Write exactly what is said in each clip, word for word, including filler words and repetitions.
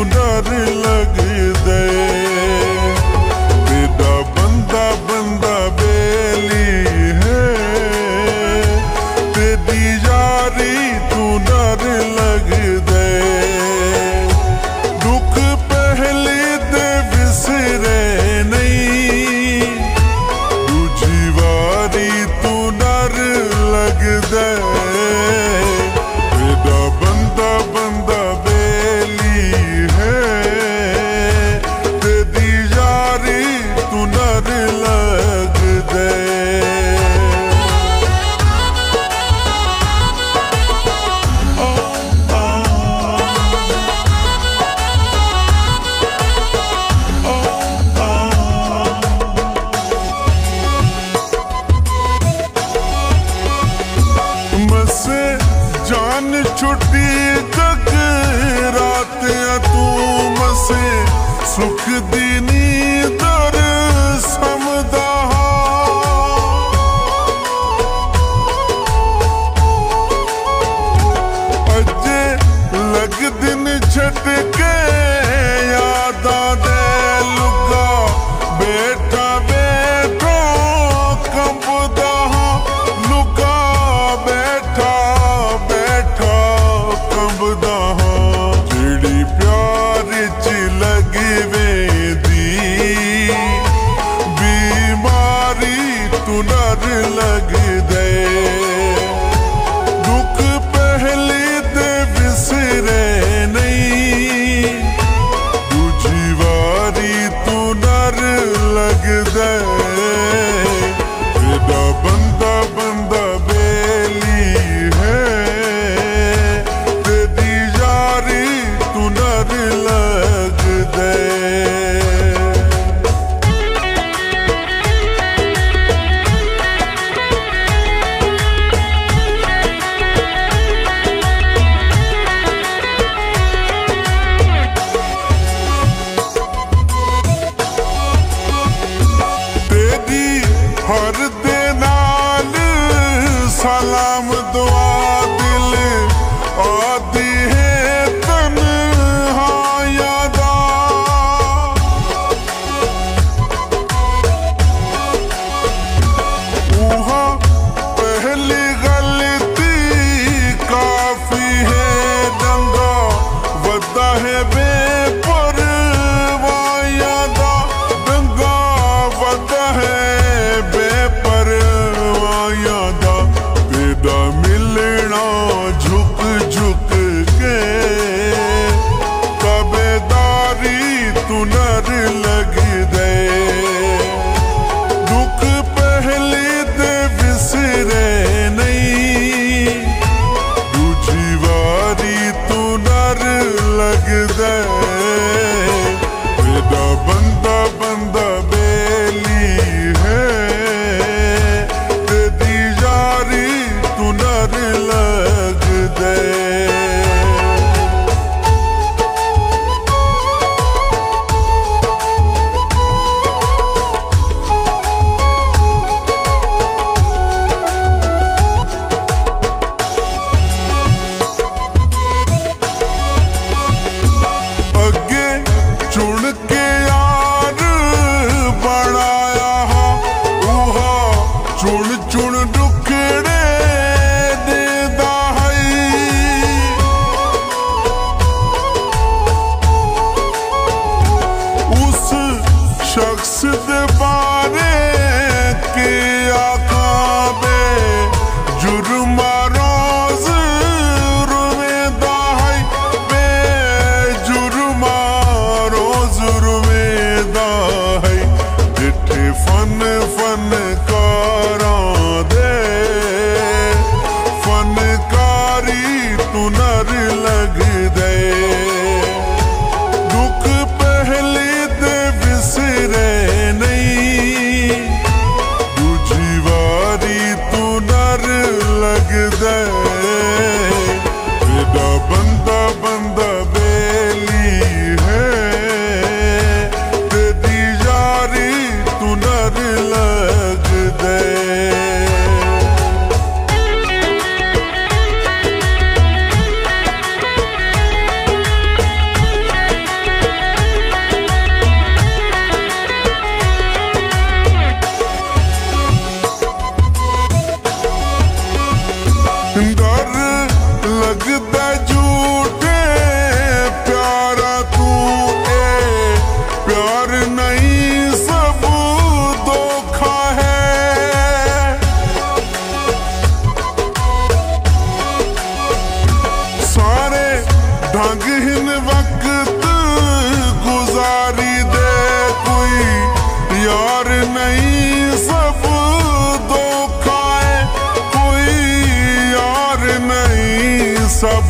डर लग दे। तेरा बंदा बंदा बेली है, तेरी यारी तू डर लग दे। दुख पहले दे विसरे नहीं, दूजी वारी तू डर लग दे। तेरा बंदा बंदा बेली है, तेरी यारी तू डर लग दे। मसे जान छुट्टी जग रात तू मसे सुख दी नींदर समदा। अजे लग दिन छटके यादा दे लुगा बैठा बैठो कंबदा। लुगा बैठा बैठा कंबदा, जेड़ी प्यार च लगी वेंदी बीमारी तू डर लग दे। दुख पहले दे विसरे नहीं, दूजी वारी तू डर लग दे। तेरा बंदा बंदा बेली है, तेरी यारी तू डर लग दे। तेरी हर दे नाल सलाम दुआ दिल आदि है तन्हाइयां दा। उहा पहली गलती काफी है, डंगा वदा है बेपरवाहियां दा। डंगा वदा है बेपरवाहियां दा। तेरा मिलना झुक झुक के ताबेदारी तू डर लग दे। दुख पहले दे विसरे नहीं, दूजी वारी तू डर लग दे।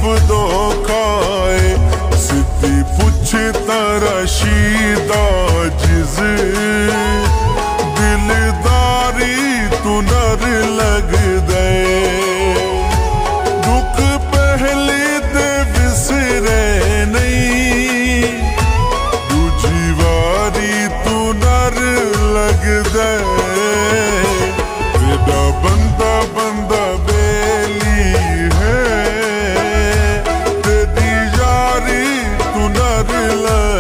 दो खाए सिद्धि पुछ तारा शीदा जिज दिलदारी तू नर लग दे दुख पहले दे विसरे नहीं दूजी वारी तू नर लग दे तेरा बंदा बंदा बेली है तेरी यारी तू नर लग